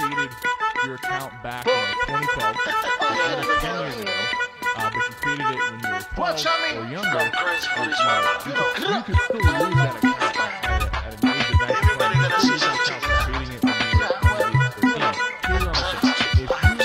created your account back in like 2012, almost 10 years ago, but you created it when you were 12 or younger, you could still lose that account at an age of 19. You could still lose that account for creating it when you were 13. Here's what I'm saying. If you currently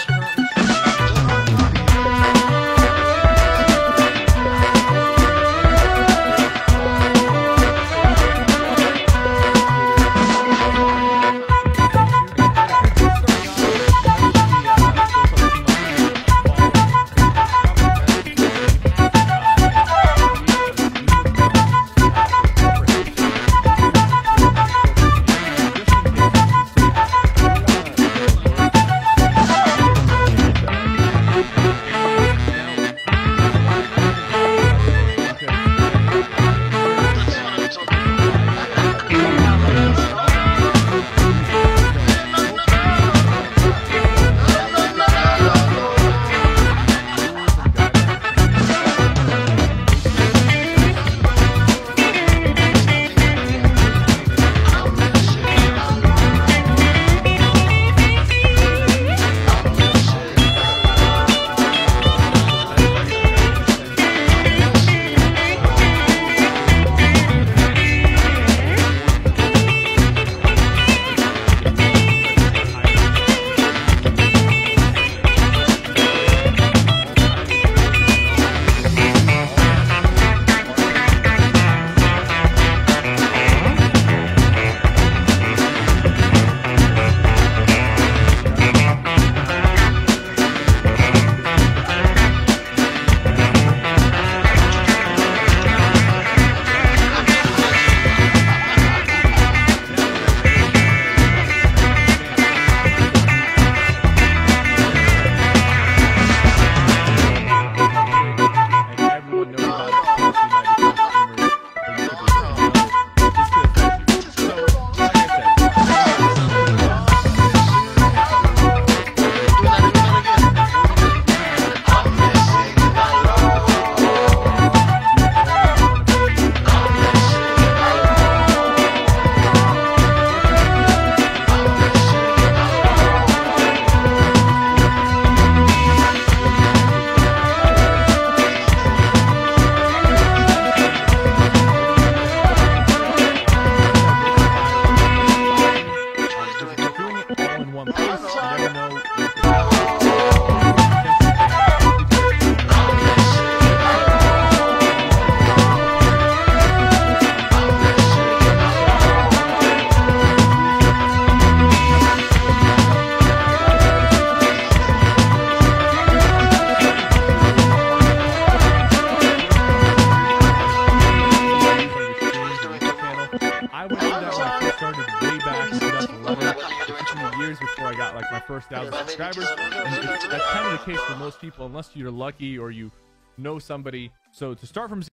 before I got like my first 1,000 subscribers, and that's kind of the case for most people, unless you're lucky or you know somebody. So to start from